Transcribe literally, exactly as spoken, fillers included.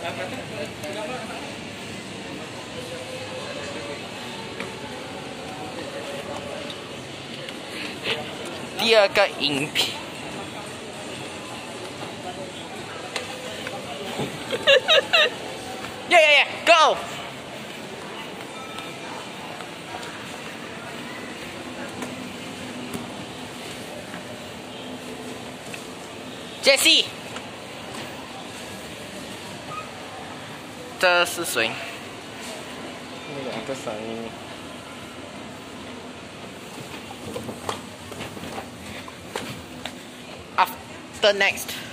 第二个影片。Yeah, yeah, yeah, go! Jesse， 这是谁？ 那两个声音。 After next。